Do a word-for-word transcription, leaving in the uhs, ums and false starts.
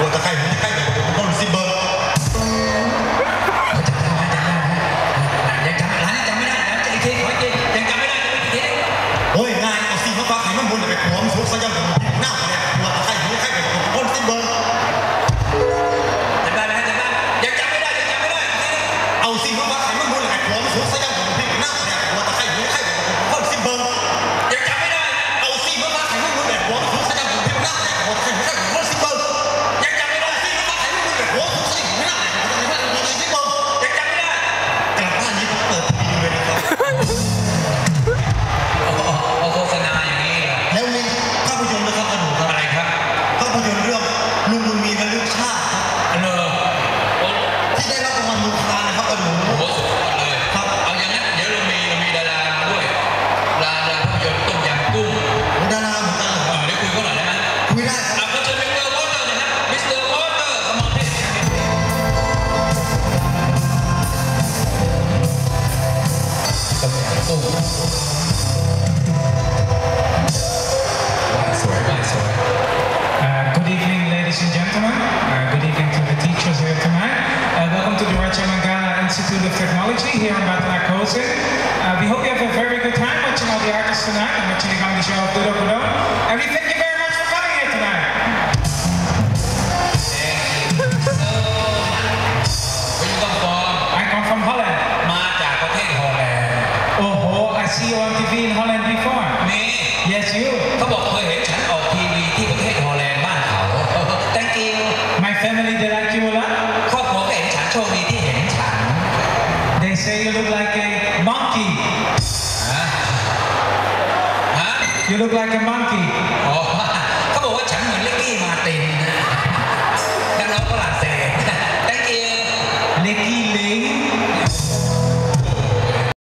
ตะไคร้ตะไคร้แบบต้นซิเบอร์ยังจำร้านนี้จำไม่ได้แล้วจะอีกทีขออีกทียังจำไม่ได้จะอีกทีโอ้ยง่ายเอาซีมาฟักให้มันบนไปหัวมันสุกซะยังแบบหน้าเนี่ยหัวตะไคร้ตะไคร้แบบต้นซิเบอร์จำได้ไหมจำได้ยังจำไม่ได้ยังจำไม่ได้เอาซีมาฟักให้มันบนไปหัวมันสุกซะยังแบบหน้าเนี่ยหัวตะไคร้ตะไคร้แบบต้นซิเบอร์ยังจำไม่ได้เอาซีมาฟักให้มันบนแบบหัวมันสุกซะยังแบบหน้าเนี่ยหัวตะไคร้ตะไคร้แบบต้นซิเบอร์ยังจำไม่ได้ซีมาฟักให้มันบนแบบหัวมันสุกซะยังแบบหน้าเนี่ยหัวตะไคร้ตะไคร้แบบต้นซิเบอร์ยังจำไม่ได้กลับบ้านนี้ผมเปิดทีวีเลยนะครับโฆษณาอย่างนี้เหรอแล้วมีภาพยนตร์นะครับกระดูกครับอะไรครับภาพยนตร์เรื่องลุงบุญมีและลูกชาติครับเนอที่ได้รับรางวัลลูกค้านะครับกระดูกโอ้สุดยอดเลยครับเอาอย่างนั้นเดี๋ยวเรามีเรามีดาราด้วยดาราภาพยนตร์ต้มยำกุ้งดาราเหมือนกันเหรอเดี๋ยวคุยกันหน่อยได้ไหมคุยได้ครับก็จะเป็นมิสเตอร์วอเตอร์นะฮะมิสเตอร์วอเตอร์สมองเพชรต้มยำกุ้ง Uh, good evening, ladies and gentlemen. Uh, good evening to the teachers here tonight. Uh, welcome to the Raja Mangala Institute of Technology here in Batna Kosin. Uh, we hope you have a very good time watching all the artists tonight and watching the comedy show of Dudo Kudo. And we thank you very much for coming here tonight. Thank you so much. Where you come from? I come from Holland. มาจากประเทศฮอลแลนด์ Oh, I see you on T V in Holland before. นี่ Yes, you. เขาบอกเคยเห็นฉันออกทีวีที่ประเทศฮอลแลนด์บ้านเขา Thank you. My family, they like you a lot. ครอบครัวก็เห็นฉันโชคดีที่เห็นฉัน They say you look like a monkey. ฮะฮะ You look like a monkey. อ๋อ